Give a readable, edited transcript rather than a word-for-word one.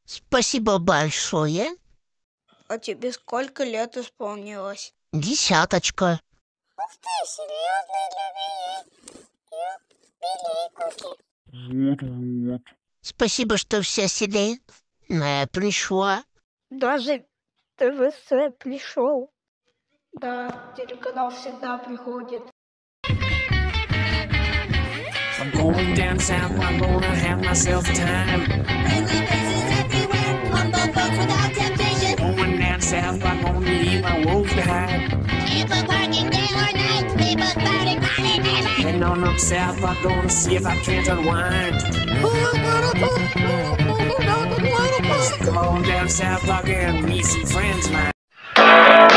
Спасибо большое. А тебе сколько лет исполнилось? 10. Ух ты, серьезный юбилей куки. Спасибо, что вся вселенная пришла. Даже ТВС пришел. Да, телеканал всегда приходит. I'm going down south, I'm gonna have myself a time. Friendly faces everywhere, humble folks without temptation. Going down south, I'm gonna leave my wolves behind. People parking day or night, people partying party night. Heading on up south, I'm gonna see if I can't unwind. Come on down south, I can meet some friends of mine.